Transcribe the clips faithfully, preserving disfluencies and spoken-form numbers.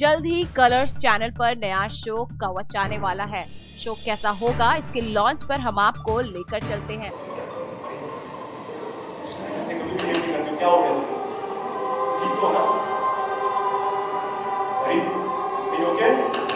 जल्द ही Colors channel पर नया शो कवच आने वाला है। शो कैसा होगा, इसके लॉन्च पर हम आपको लेकर चलते हैं। क्या हो गया? ठीक तो ना? परी, ओके?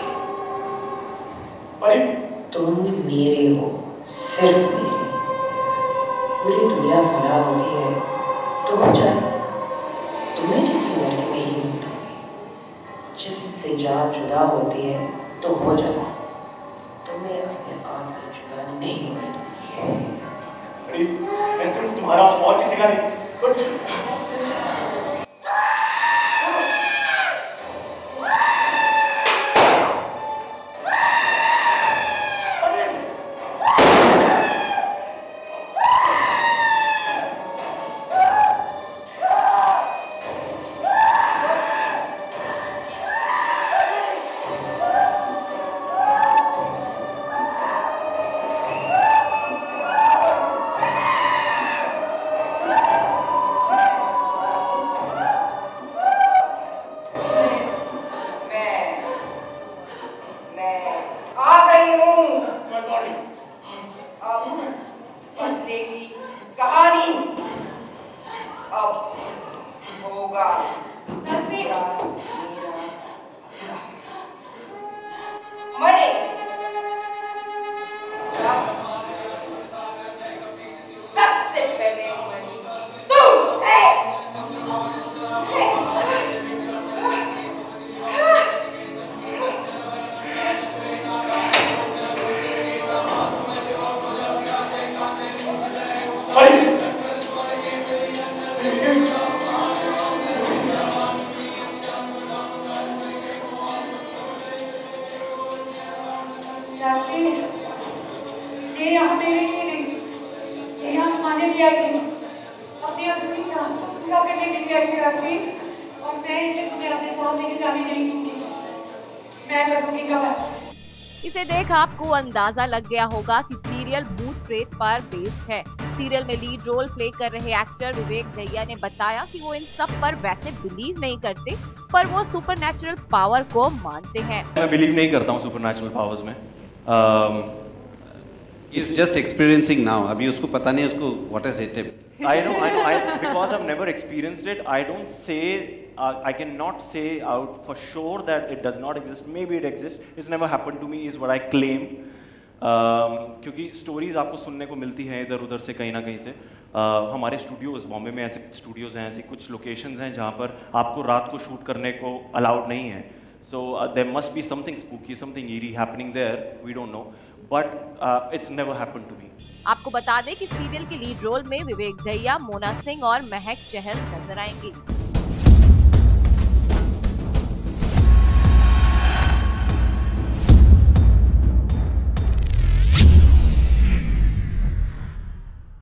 परी, तुम मेरे हो, सिर्फ मेरे। पूरी दुनिया फना होती है तो हो जाए, तुम्हें किसी और की नहीं होती। जिससे जान जुदा होती है तो हो जाए, तुम्हें अपने आप से जुदा नहीं होने दूंगी। मैं सिर्फ तुम्हारा और किसी का नहीं, बट कहानी अब होगा मेरा मरे सबसे पहले तू है। ये यहाँ मेरे लिए नहीं, ये यहाँ तुम्हारे लिए आई थी। अपनी अधूरी चाह पूरा करने के लिए आई थी रात्रि, और मैं इसे तुम्हें अपने साथ लेके जाने नहीं दूंगी। मैं करूंगी कवच। इसे देख आपको अंदाजा लग गया होगा कि सीरियल भूत प्रेत पर बेस्ड है। सीरियल में लीड रोल प्ले कर रहे एक्टर विवेक दहिया ने बताया कि वो इन सब पर वैसे बिलीव नहीं करते, पर वो सुपरनैचुरल पावर को मानते हैं। मैं बिलीव नहीं करता हूँ सुपरनैचुरल पावर्स में। He's just experiencing now. अभी उसको पता नहीं उसको what has hit him. I know, I know. I, because I've never experienced it, I don't say, uh, I cannot say out for sure that it does not exist. Maybe it exists. It's never happened to me, is what I claim. Um, क्योंकि stories आपको सुनने को मिलती हैं इधर उधर से कहीं ना कहीं से। uh, हमारे स्टूडियोज बॉम्बे में ऐसे स्टूडियोज हैं, ऐसी कुछ लोकेशंस हैं जहाँ पर आपको रात को शूट करने को अलाउड नहीं है। So uh, there must be something spooky, something eerie happening there. We don't know, but uh, it's never happened to me. आपको बता दें कि सीरियल के लीड रोल में विवेक दहिया, मोना सिंह और महक चहल नजर आएंगी।